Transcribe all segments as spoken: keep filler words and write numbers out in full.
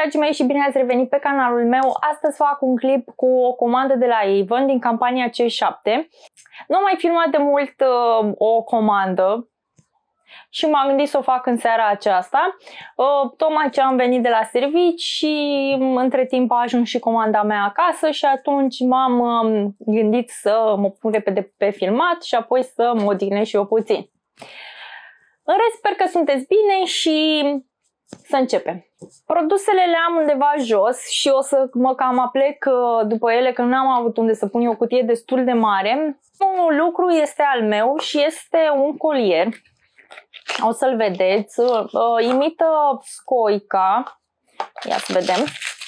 dragii mei, și bine ați revenit pe canalul meu. Astăzi fac un clip cu o comandă de la Avon din campania C șapte. Nu am mai filmat de mult uh, o comandă și m-am gândit să o fac în seara aceasta. Uh, tocmai ce am venit de la servici și între timp a ajuns și comanda mea acasă și atunci m-am uh, gândit să mă pun repede pe filmat și apoi să mă odihnesc și eu puțin. În rest, sper că sunteți bine și să începem. Produsele le am undeva jos și o să mă cam aplec după ele, că nu am avut unde să pun eu o cutie destul de mare. Un lucru este al meu și este un colier. O să-l vedeți. Imită scoica. Ia să vedem.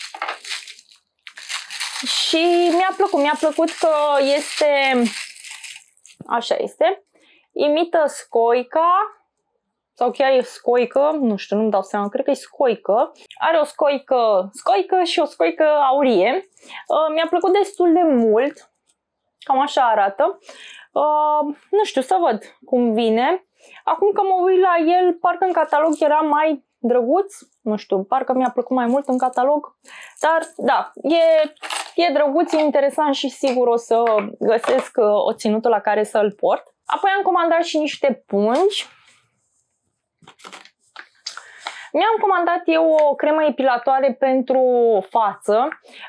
Și mi-a plăcut. Mi-a plăcut că este... Așa este. Imită scoica. Sau chiar e scoică, nu știu, nu-mi dau seama, cred că e scoică. Are o scoică scoică și o scoică aurie. Uh, Mi-a plăcut destul de mult, cam așa arată. Uh, nu știu, să văd cum vine. Acum că mă uit la el, parcă în catalog era mai drăguț, nu știu, parcă mi-a plăcut mai mult în catalog. Dar da, e, e drăguț, e interesant și sigur o să găsesc o ținută la care să-l port. Apoi am comandat și niște pungi. Mi-am comandat eu o cremă epilatoare pentru față.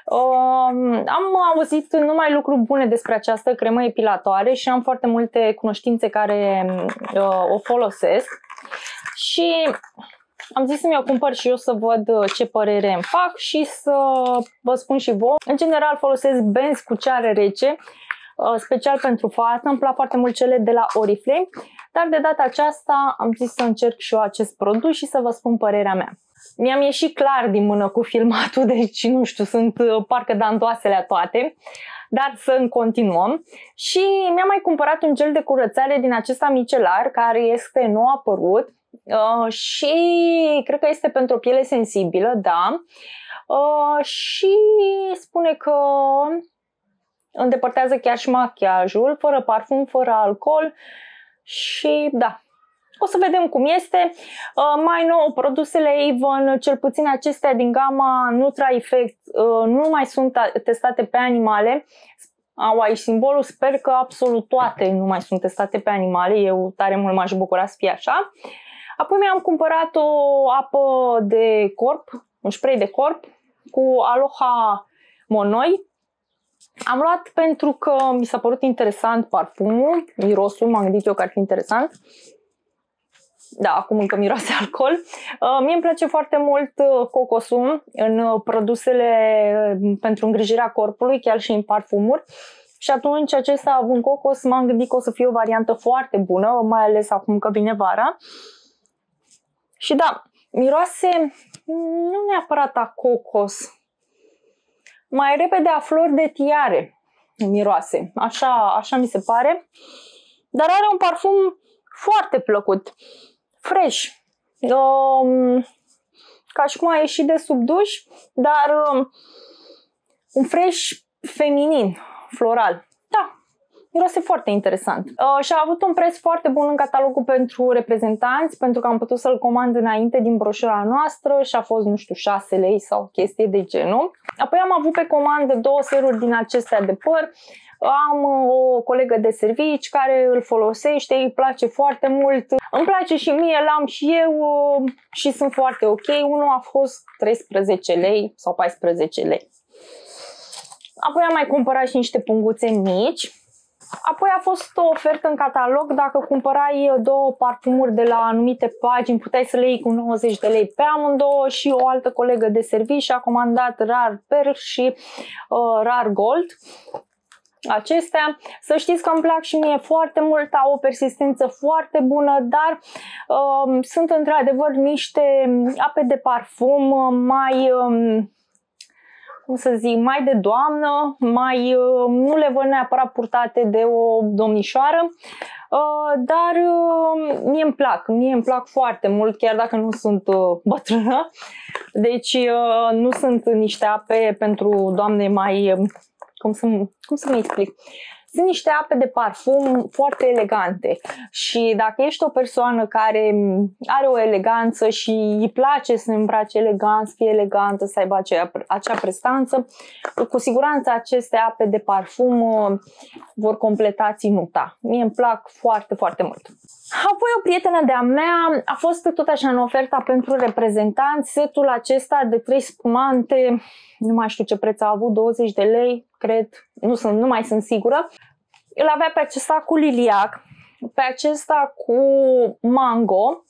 Am auzit numai lucruri bune despre această cremă epilatoare și am foarte multe cunoștințe care o folosesc. Și am zis să-mi o cumpăr și eu să văd ce părere îmi fac și să vă spun și vouă. În general folosesc benzi cu ceară rece, special pentru față. Îmi plac foarte mult cele de la Oriflame, dar de data aceasta am zis să încerc și eu acest produs și să vă spun părerea mea. Mi-am ieșit clar din mână cu filmatul, deci nu știu, sunt parcă dantoasele toate, dar să continuăm. Și mi-am mai cumpărat un gel de curățare din acesta micelar, care este nou apărut uh, și cred că este pentru o piele sensibilă, da. Uh, și spune că îndepărtează chiar și machiajul, fără parfum, fără alcool și da, o să vedem cum este. Uh, mai nou, produsele Avon, cel puțin acestea din gama Nutra Effect, uh, nu mai sunt testate pe animale. Au aici simbolul, sper că absolut toate nu mai sunt testate pe animale, eu tare mult m-aș bucura să fie așa. Apoi mi-am cumpărat o apă de corp, un spray de corp cu Aloha Monoi. Am luat pentru că mi s-a părut interesant parfumul, mirosul, m-am gândit eu că ar fi interesant. Da, acum încă miroase alcool. Uh, mie îmi place foarte mult cocosul în produsele pentru îngrijirea corpului, chiar și în parfumuri. Și atunci acesta având cocos, m-am gândit că o să fie o variantă foarte bună, mai ales acum că vine vara. Și da, miroase nu neapărat a cocos, mai repede a flori de tiare miroase, așa, așa mi se pare, dar are un parfum foarte plăcut, fresh, um, ca și cum a ieșit de sub duș, dar um, un fresh feminin, floral. Da, miroase foarte interesant. Uh, și a avut un preț foarte bun în catalogul pentru reprezentanți, pentru că am putut să-l comand înainte din broșura noastră și a fost, nu știu, șase lei sau chestie de genul. Apoi am avut pe comandă două seruri din acestea de păr. Am o colegă de servici care îl folosește, îi place foarte mult. Îmi place și mie, l-am și eu și sunt foarte ok. Unul a fost treisprezece lei sau paisprezece lei. Apoi am mai cumpărat și niște punguțe mici. Apoi a fost o ofertă în catalog, dacă cumpărai două parfumuri de la anumite pagini, puteai să le iei cu nouăzeci de lei pe amândouă și o altă colegă de serviciu a comandat Rar Pearl și uh, Rar Gold. Acestea, să știți că îmi plac și mie foarte mult, au o persistență foarte bună, dar uh, sunt într-adevăr niște ape de parfum mai... Uh, cum să zic, mai de doamnă, mai, nu le văd neapărat purtate de o domnișoară, dar mie îmi plac, mie îmi plac foarte mult, chiar dacă nu sunt bătrână. Deci nu sunt niște ape pentru doamne mai, cum să, cum să mi explic, Sunt niște ape de parfum foarte elegante și dacă ești o persoană care are o eleganță și îi place să îmbrace elegant, să fie elegantă, să aibă acea, acea prestanță, cu siguranță aceste ape de parfum vor completa ținuta. Mie îmi plac foarte, foarte mult. Apoi o prietenă de-a mea a fost tot așa în oferta pentru reprezentanți, setul acesta de trei spumante, nu mai știu ce preț a avut, douăzeci de lei, cred, nu, sunt, nu mai sunt sigură. Îl avea pe acesta cu liliac, pe acesta cu mango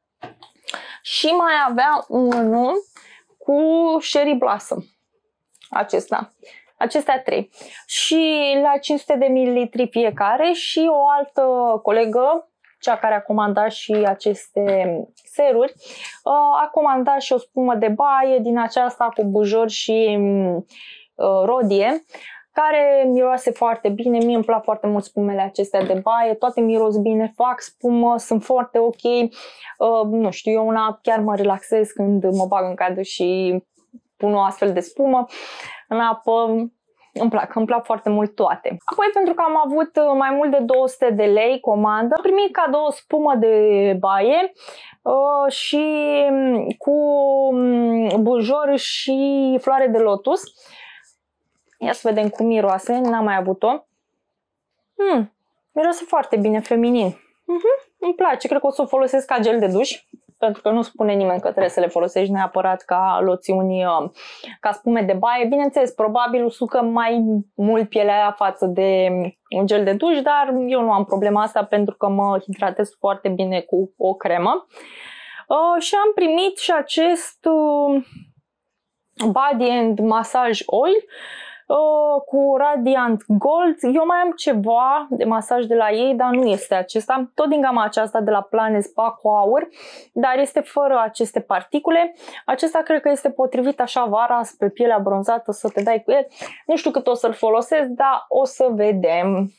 și mai avea unul cu cherry blossom, acesta. Acestea trei. Și la cinci sute de mililitri fiecare și o altă colegă, cea care a comandat și aceste seruri, a comandat și o spumă de baie din aceasta cu bujor și rodie, care miroase foarte bine. Mie îmi plac foarte mult spumele acestea de baie, toate miros bine, fac spumă, sunt foarte ok. Nu știu, eu una chiar mă relaxez când mă bag în cadă și pun o astfel de spumă în apă. Îmi plac, îmi plac foarte mult toate. Apoi, pentru că am avut mai mult de două sute de lei comandă, am primit cadou o spumă de baie uh, și cu bujor și floare de lotus. Ia să vedem cum miroase, n-am mai avut-o. Hmm, miroase foarte bine, feminin. Uh-huh, îmi place, cred că o să o folosesc ca gel de duș, pentru că nu spune nimeni că trebuie să le folosești neapărat ca loțiuni, ca spume de baie. Bineînțeles, probabil usucă mai mult pielea față de un gel de duș, dar eu nu am problema asta pentru că mă hidratez foarte bine cu o cremă. Uh, și am primit și acest uh, Body and Massage Oil Uh, cu Radiant Gold. Eu mai am ceva de masaj de la ei, dar nu este acesta. Tot din gama aceasta de la Planet Spa cu aur, dar este fără aceste particule. Acesta cred că este potrivit așa vara spre pielea bronzată să te dai cu el. Nu știu cât o să-l folosesc, dar o să vedem.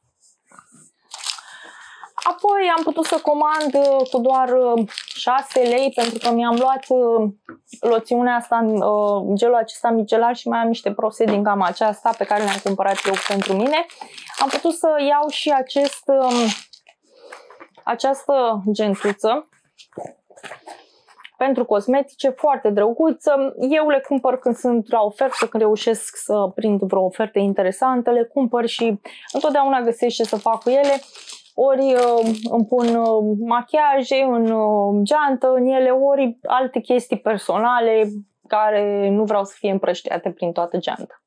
Apoi am putut să comand cu doar șase lei pentru că mi-am luat loțiunea asta, gelul acesta micelar și mai am niște produse din gama aceasta pe care le-am cumpărat eu pentru mine. Am putut să iau și acest, această gentuță pentru cosmetice, foarte drăguță. Eu le cumpăr când sunt la ofertă, când reușesc să prind vreo ofertă interesantă, le cumpăr și întotdeauna găsesc ce să fac cu ele. Ori uh, îmi pun uh, machiaje în uh, geantă în ele, ori alte chestii personale care nu vreau să fie împrăștiate prin toată geanta.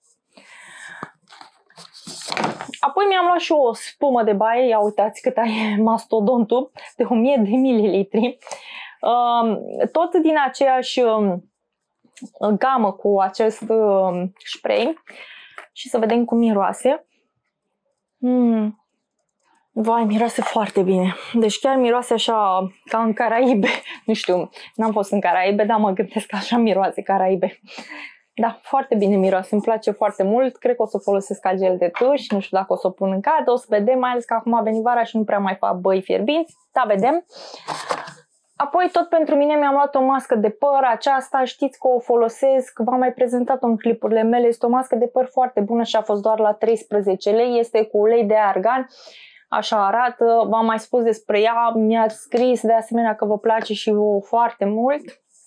Apoi mi-am luat și o spumă de baie, ia uitați cât e mastodontul, de o mie de mililitri. Uh, tot din aceeași uh, gamă cu acest uh, spray și să vedem cum miroase. Mm. Vai, miroase foarte bine. Deci chiar miroase așa ca în Caraibe. Nu știu, n-am fost în Caraibe, dar mă gândesc că așa miroase Caraibe. Da, foarte bine miroase, îmi place foarte mult. Cred că o să o folosesc ca gel de duș, nu știu dacă o să o pun în cadă, o să vedem, mai ales că acum a venit vara și nu prea mai fac băi fierbinți. Da, vedem. Apoi tot pentru mine mi-am luat o mască de păr, aceasta știți că o folosesc, v-am mai prezentat-o în clipurile mele, este o mască de păr foarte bună și a fost doar la treisprezece lei, este cu ulei de argan. Așa arată, v-am mai spus despre ea, mi-ați scris de asemenea că vă place și vouă foarte mult.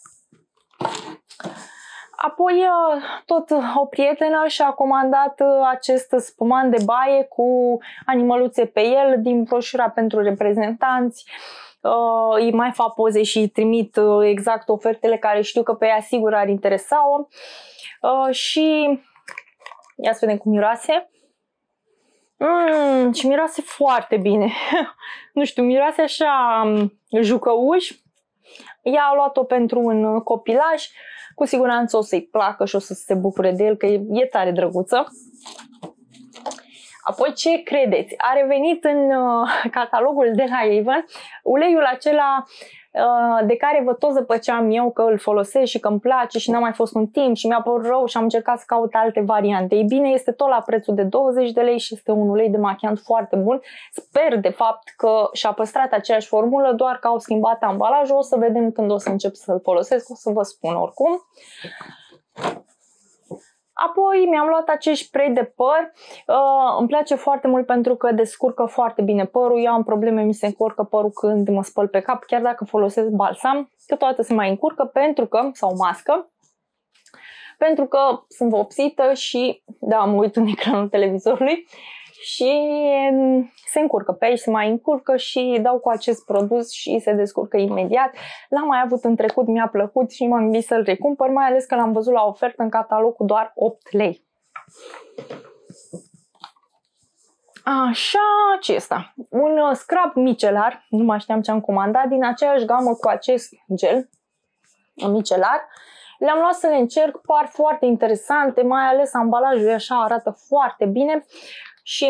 Apoi tot o prietenă și-a comandat acest spumant de baie cu animăluțe pe el din broșura pentru reprezentanți. Îi mai fac poze și îi trimit exact ofertele care știu că pe ea sigur ar interesa-o. Și ia să vedem cum miroase. Mm, și miroase foarte bine. Nu știu, miroase așa jucăuș. Ea a luat-o pentru un copilaj. Cu siguranță o să-i placă și o să se bucure de el, că e, e tare drăguță. Apoi ce credeți? A revenit în uh, catalogul de la Avon uleiul acela uh, de care vă tot zăpăceam eu că îl folosesc și că îmi place și n-a mai fost un timp și mi-a părut rău și am încercat să caut alte variante. Ei bine, este tot la prețul de douăzeci de lei și este un ulei de machiant foarte bun. Sper de fapt că și-a păstrat aceeași formulă, doar că au schimbat ambalajul. O să vedem când o să încep să-l folosesc, o să vă spun oricum. Apoi mi-am luat acești spray de păr, uh, îmi place foarte mult pentru că descurcă foarte bine părul. Eu am probleme, mi se încurcă părul când mă spăl pe cap, chiar dacă folosesc balsam, câteodată se mai încurcă pentru că, sau mască, pentru că sunt vopsită și, da, mă uit în ecranul televizorului și se încurcă pe aici, se mai încurcă și dau cu acest produs și se descurcă imediat. L-am mai avut în trecut, mi-a plăcut și m-am gândit să-l recumpăr, mai ales că l-am văzut la ofertă în catalog cu doar opt lei. Așa, acesta. Un scrub micelar, nu mai știam ce am comandat, din aceeași gamă cu acest gel micelar. Le-am luat să le încerc, par foarte interesante, mai ales ambalajul așa arată foarte bine și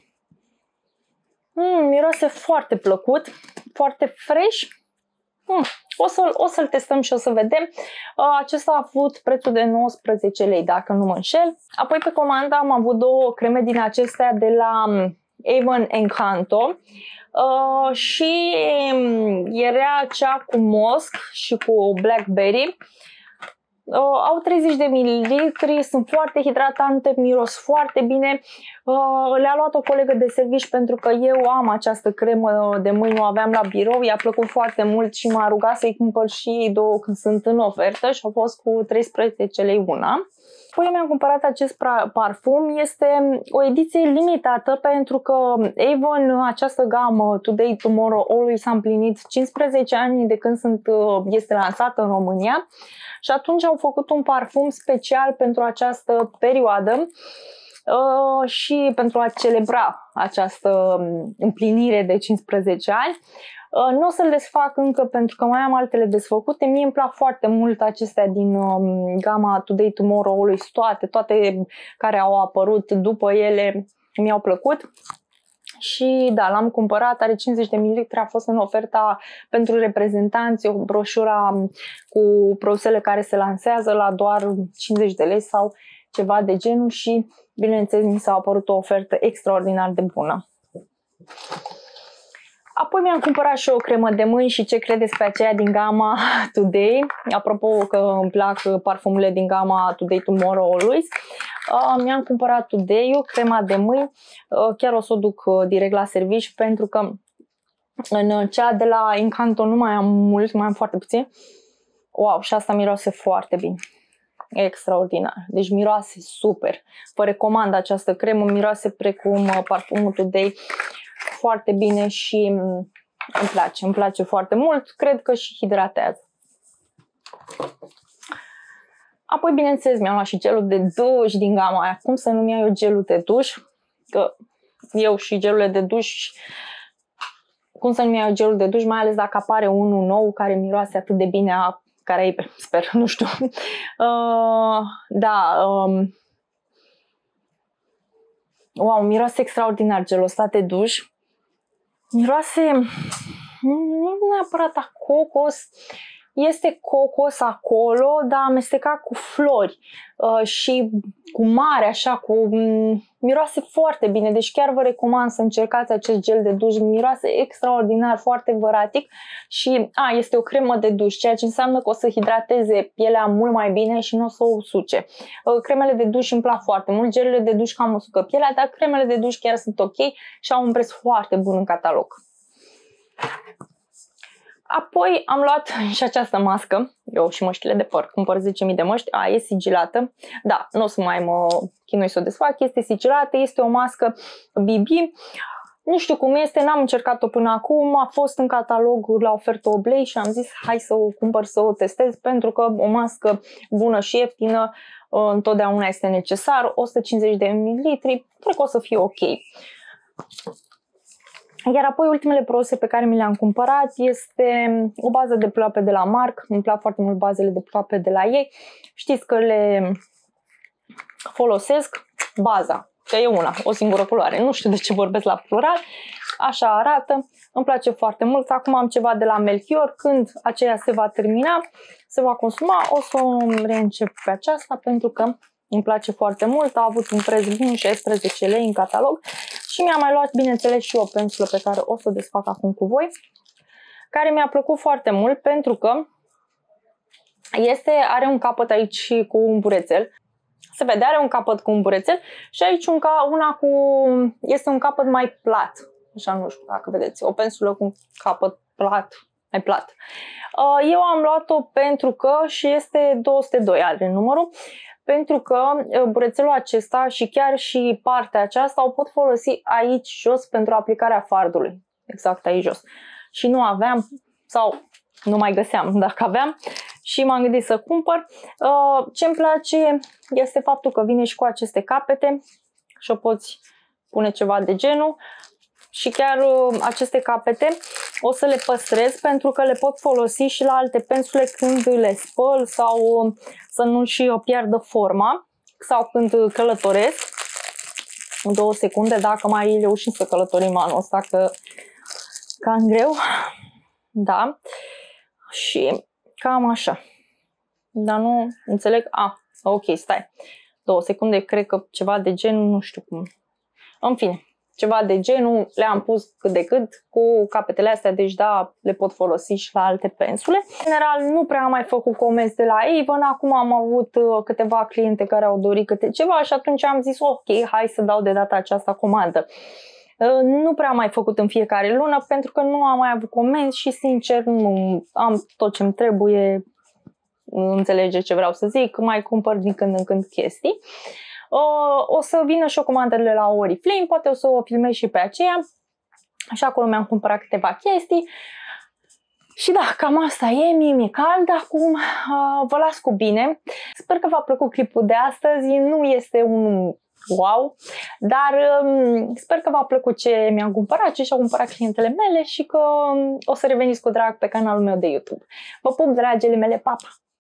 mm, miroase foarte plăcut, foarte fresh. Mm, o să-l o să-l testăm și o să vedem. Acesta a avut prețul de nouăsprezece lei, dacă nu mă înșel. Apoi pe comandă am avut două creme din acestea de la Avon Encanto. Uh, și era cea cu mosc și cu blackberry. Uh, au treizeci de mililitri, sunt foarte hidratante, miros foarte bine. Uh, le-a luat o colegă de serviciu pentru că eu am această cremă de mâini, o aveam la birou, i-a plăcut foarte mult și m-a rugat să-i cumpăr și două când sunt în ofertă și au fost cu treisprezece lei una. Apoi mi-am cumpărat acest parfum, este o ediție limitată pentru că Avon, această gamă Today, Tomorrow, Always, a împlinit cincisprezece ani de când sunt, este lansată în România și atunci au făcut un parfum special pentru această perioadă uh, și pentru a celebra această împlinire de cincisprezece ani. Uh, nu o să-l desfac încă pentru că mai am altele desfăcute. Mie îmi plac foarte mult acestea din um, gama Today, Tomorrow, Always, toate, toate care au apărut după ele mi-au plăcut. Și da, l-am cumpărat, are cincizeci de mililitri, a fost în oferta pentru reprezentanți, o broșură cu produsele care se lansează la doar cincizeci de lei sau ceva de genul și bineînțeles mi s-a apărut o ofertă extraordinar de bună. Apoi mi-am cumpărat și o cremă de mâini și ce credeți pe aceea din gama Today. Apropo că îmi plac parfumurile din gama Today, Tomorrow, Always. Uh, mi-am cumpărat Today-ul, crema de mâini. Uh, chiar o să o duc uh, direct la serviciu pentru că în cea de la Encanto nu mai am mult, mai am foarte puțin. Wow, și asta miroase foarte bine. Extraordinar. Deci miroase super. Vă recomand această cremă, miroase precum parfumul Today foarte bine și îmi place, îmi place foarte mult. Cred că și hidratează. Apoi, bineînțeles, mi-am luat și gelul de duș din gama aia. Cum să nu-mi iau eu gelul de duș? Că eu și gelurile de duș, cum să nu-mi iau eu gelul de duș, mai ales dacă apare unul nou care miroase atât de bine a Caraibe, sper, nu știu. Uh, da, um, wow, miroase extraordinar gelul ăsta de duș. Miroase, nu neapărat a cocos, este cocos acolo, dar amestecat cu flori uh, și cu mare, așa, cu um, miroase foarte bine. Deci chiar vă recomand să încercați acest gel de duș, miroase extraordinar, foarte văratic și a, este o cremă de duș, ceea ce înseamnă că o să hidrateze pielea mult mai bine și nu o să o usuce. Uh, cremele de duș îmi plac foarte mult, gelele de duș cam usucă pielea, dar cremele de duș chiar sunt ok și au un preț foarte bun în catalog. Apoi am luat și această mască, eu și măștile de păr, cumpăr zece mii de măști, a, e sigilată, da, nu o să mai mă chinui să o desfac, este sigilată, este o mască B B, nu știu cum este, n-am încercat-o până acum, a fost în catalog la ofertă opt lei și am zis hai să o cumpăr, să o testez, pentru că o mască bună și ieftină întotdeauna este necesar, o sută cincizeci de mililitri, cred că o să fie ok. Iar apoi ultimele produse pe care mi le-am cumpărat este o bază de ploape de la Marc. Îmi plac foarte mult bazele de ploape de la ei. Știți că le folosesc baza, că e una, o singură culoare. Nu știu de ce vorbesc la plural. Așa arată. Îmi place foarte mult. Acum am ceva de la Melchior. Când aceea se va termina, se va consuma, o să o reîncep pe aceasta pentru că îmi place foarte mult. A avut un preț bun, șaisprezece lei în catalog. Și mi-am mai luat, bineînțeles, și o pensulă pe care o să o desfac acum cu voi, care mi-a plăcut foarte mult pentru că este, are un capăt aici cu un burețel. Se vede, are un capăt cu un burețel și aici un ca, una cu, este un capăt mai plat. Așa, nu știu dacă vedeți, o pensulă cu un capăt plat, mai plat. Eu am luat-o pentru că, și este două sute doi are numărul, pentru că burețelul acesta și chiar și partea aceasta o pot folosi aici jos pentru aplicarea fardului. Exact aici jos. Și nu aveam, sau nu mai găseam dacă aveam, și m-am gândit să cumpăr. Ce îmi place este faptul că vine și cu aceste capete și o poți pune ceva de genul. Și chiar aceste capete o să le păstrez pentru că le pot folosi și la alte pensule când le spăl sau să nu și pierdă forma sau când călătoresc. În două secunde, dacă mai reușim să călătorim anul ăsta, că cam greu. Da. Și cam așa. Dar nu înțeleg. A, ok, stai. Două secunde, cred că ceva de genul, nu știu cum. În fine. Ceva de genul, le-am pus cât de cât cu capetele astea, deci da, le pot folosi și la alte pensule. În general, nu prea am mai făcut comenzi de la Avon, acum am avut câteva cliente care au dorit câte ceva și atunci am zis ok, hai să dau de data aceasta comandă. Nu prea am mai făcut în fiecare lună pentru că nu am mai avut comenzi și sincer nu am tot ce-mi trebuie, înțelege ce vreau să zic, mai cumpăr din când în când chestii. O să vină și o comandă de la Oriflame, poate o să o filmez și pe aceea. Și acolo mi-am cumpărat câteva chestii. Și da, cam asta e, mie mi-e cald acum. Vă las cu bine. Sper că v-a plăcut clipul de astăzi. Nu este un wow, dar sper că v-a plăcut ce mi-am cumpărat, ce și-au cumpărat clientele mele și că o să reveniți cu drag pe canalul meu de YouTube. Vă pup, dragile mele, pa, pa!